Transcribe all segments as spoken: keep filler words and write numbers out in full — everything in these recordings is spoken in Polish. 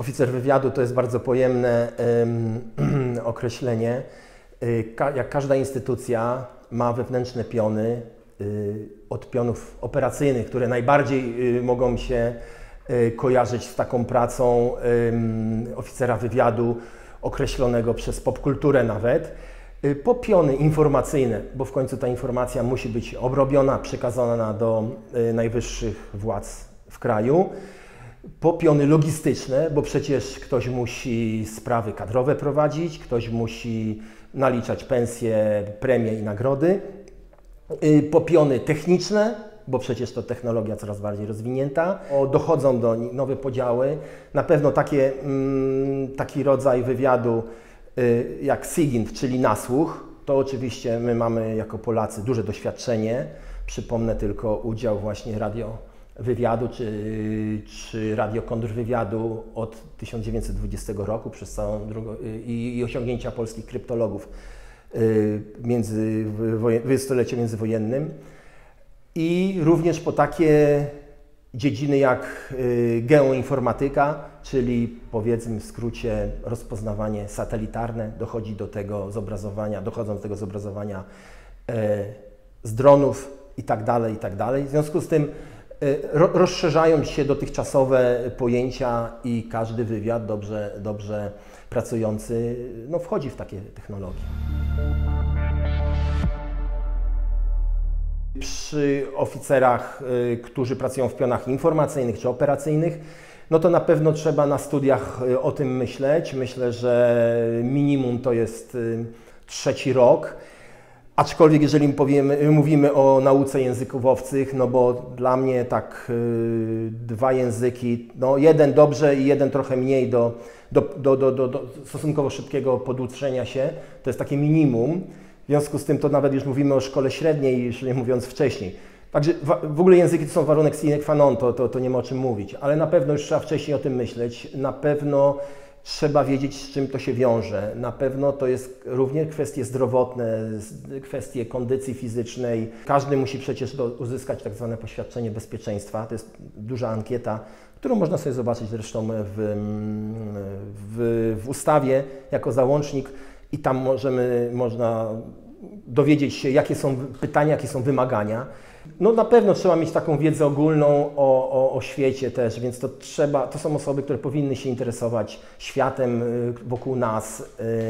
Oficer wywiadu to jest bardzo pojemne um, określenie. Ka jak każda instytucja ma wewnętrzne piony, y, od pionów operacyjnych, które najbardziej y, mogą się y, kojarzyć z taką pracą y, oficera wywiadu określonego przez popkulturę nawet, y, po piony informacyjne, bo w końcu ta informacja musi być obrobiona, przekazana do y, najwyższych władz w kraju. Po piony logistyczne, bo przecież ktoś musi sprawy kadrowe prowadzić, ktoś musi naliczać pensje, premie i nagrody. Po piony techniczne, bo przecież to technologia coraz bardziej rozwinięta. Dochodzą do nich nowe podziały. Na pewno takie, taki rodzaj wywiadu jak SIGINT, czyli nasłuch. To oczywiście my mamy jako Polacy duże doświadczenie. Przypomnę tylko udział właśnie radio wywiadu czy, czy radio kontrwywiadu od tysiąc dziewięćset dwudziestego roku przez całą drugą i, i osiągnięcia polskich kryptologów między w dwudziestoleciu międzywojennym i również po takie dziedziny jak geoinformatyka, czyli powiedzmy w skrócie rozpoznawanie satelitarne, dochodzi do tego zobrazowania, dochodzą do tego zobrazowania z dronów i tak dalej, i tak dalej. W związku z tym rozszerzają się dotychczasowe pojęcia i każdy wywiad dobrze, dobrze pracujący no, wchodzi w takie technologie. Przy oficerach, którzy pracują w pionach informacyjnych czy operacyjnych, no to na pewno trzeba na studiach o tym myśleć. Myślę, że minimum to jest trzeci rok. Aczkolwiek jeżeli powiemy, mówimy o nauce językowców, no bo dla mnie tak yy, dwa języki, no jeden dobrze i jeden trochę mniej do, do, do, do, do, do stosunkowo szybkiego poduczenia się, to jest takie minimum. W związku z tym to nawet już mówimy o szkole średniej, już nie mówiąc wcześniej. Także w, w ogóle języki to są warunek sine qua non, to, to, to nie ma o czym mówić, ale na pewno już trzeba wcześniej o tym myśleć, na pewno trzeba wiedzieć, z czym to się wiąże. Na pewno to jest również kwestie zdrowotne, kwestie kondycji fizycznej. Każdy musi przecież do, uzyskać tak zwane poświadczenie bezpieczeństwa. To jest duża ankieta, którą można sobie zobaczyć zresztą w, w, w ustawie jako załącznik i tam możemy, można dowiedzieć się, jakie są pytania, jakie są wymagania. No na pewno trzeba mieć taką wiedzę ogólną o, o, o świecie też, więc to trzeba, to są osoby, które powinny się interesować światem wokół nas.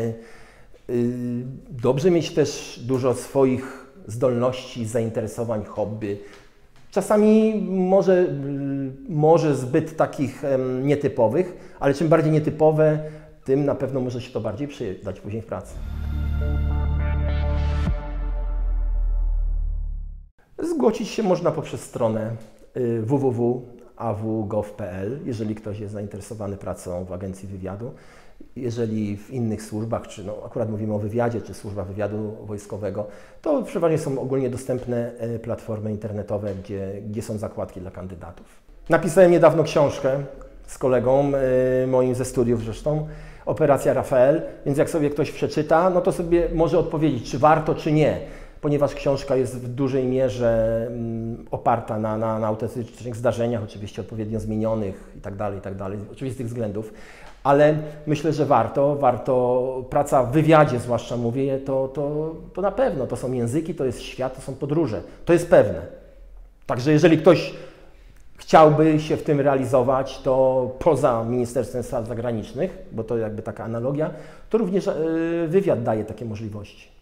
Dobrze mieć też dużo swoich zdolności, zainteresowań, hobby. Czasami może, może zbyt takich nietypowych, ale czym bardziej nietypowe, tym na pewno może się to bardziej przydać później w pracy. Zgłosić się można poprzez stronę w w w kropka a w głow kropka p l, jeżeli ktoś jest zainteresowany pracą w Agencji Wywiadu. Jeżeli w innych służbach, czy no akurat mówimy o wywiadzie, czy służba wywiadu wojskowego, to przeważnie są ogólnie dostępne platformy internetowe, gdzie, gdzie są zakładki dla kandydatów. Napisałem niedawno książkę z kolegą moim ze studiów zresztą, Operacja Rafael, więc jak sobie ktoś przeczyta, no to sobie może odpowiedzieć, czy warto, czy nie. Ponieważ książka jest w dużej mierze mm, oparta na, na, na autentycznych zdarzeniach, oczywiście odpowiednio zmienionych i tak dalej, i tak dalej, oczywiście z tych względów, ale myślę, że warto, warto, praca w wywiadzie zwłaszcza mówię, to, to, to na pewno, to są języki, to jest świat, to są podróże, to jest pewne. Także jeżeli ktoś chciałby się w tym realizować, to poza Ministerstwem Spraw Zagranicznych, bo to jakby taka analogia, to również yy, wywiad daje takie możliwości.